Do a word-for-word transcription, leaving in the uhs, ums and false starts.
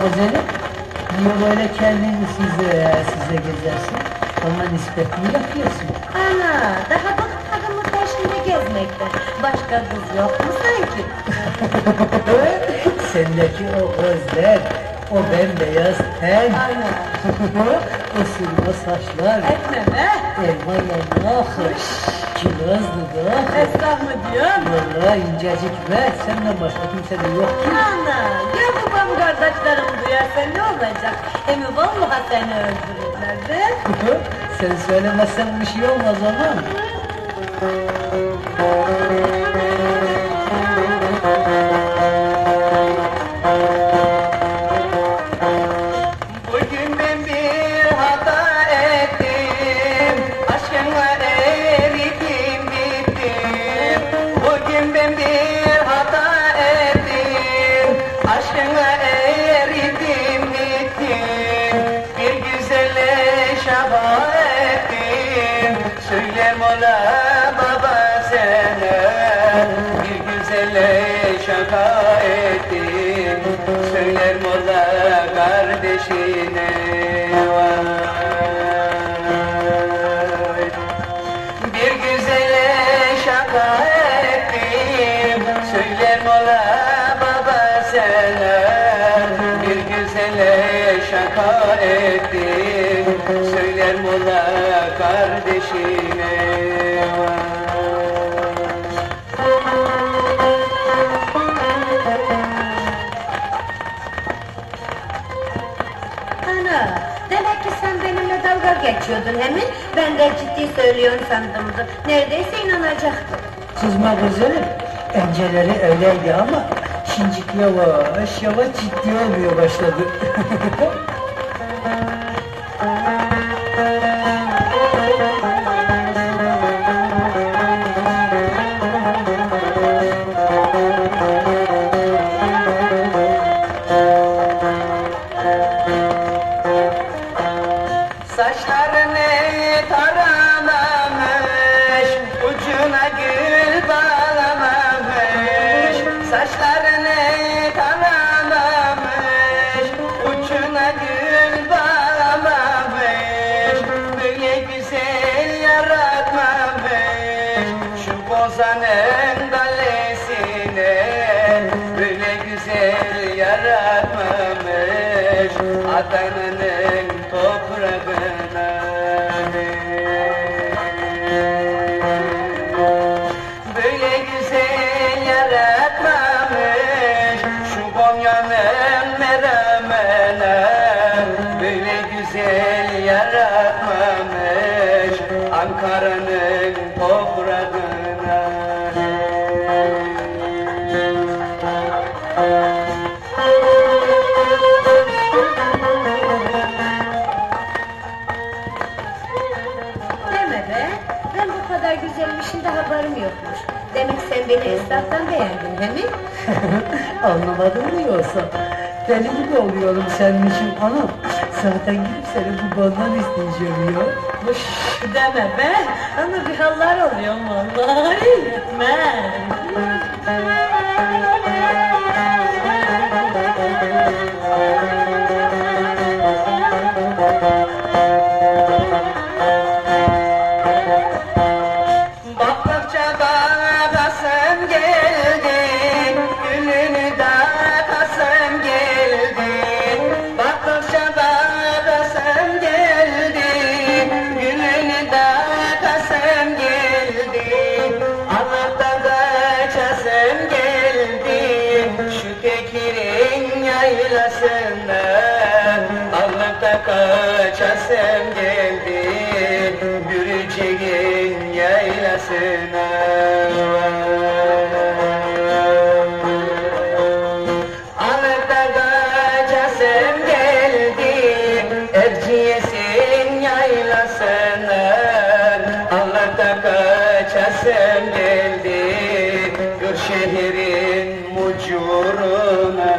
güzelim, niye böyle kendini size, size gezersin? Bana nispet mi yapıyorsun? Ana, daha bıkmadın mı peşinde gezmekten? Başka kız yok mu sanki? Sendeki o gözler, o bembeyaz ten, Ana. o sırma saçlar, Etme be! elma yanak, kiraz dudak. Esnaf mı diyorsun? Vallahi incecik be, senden başka kimse de yok ki. Ana, ya babam kardeşlerim duyarsa ne olacak? Emi vallahi seni öldürürler be! Sen söylemezsen bir şey olmaz ama. Bugün ben bir hata ettim, aşkınla eridim bittim. Bugün ben bir hata ettim, aşkınla eridim bittim. Bir güzelle şafa ettim, söyler mola baba sana. Bir güzelle şaka ettim, söyler mola kardeşine. Vay. Bir güzele şaka ettim, söyler mola baba sana. Bir güzele şaka ettim, söyler mola kardeşine. Vay. Ana, demek ki sen benimle dalga geçiyordun hemen. Ben de ciddi söylüyorsun sandımdı. Neredeyse inanacaktım. Kızma güzelim, önceleri öyleydi ama şimdicik yavaş yavaş ciddi olmaya başladı. Saçlarını taramamış, ucuna gül bağlamamış. Saçlarını taramamış, ucuna gül bağlamamış. Böyle güzel yaratmamış, şu bozanın galesine. Böyle güzel yaratmamış, Adana'nın toprağına. Böyle güzel yaratmamış, şu Konya'nın meremene. Böyle güzel yaratmamış, Ankara'nın toprağına. Deme be, ben bu kadar güzelmişin de haberim yokmuş. Demek sen beni esnaftan beğendin, he mi? Anlamadın mı yoksa? Deli gibi oluyorum senin için anam. Zaten gidip seni bu bandan isteyeceğim ya. Deme be, ama bir haller oluyor vallahi. Yetmez. Baktıkça bakasım geldi, gülünü de kasım geldi. Baktıkça bakasım geldi, gülünü de kasım geldi. Allah'tan kaçasım geldi, şu Tekir'in yaylasından. Allah'tan kaçasım geldi, Gürcek'in yaylasına. Allah'tan kaçasım geldi, Erciyes'in yaylasından. Allah'tan kaçasım geldi, Kırşehir'in mucuruna.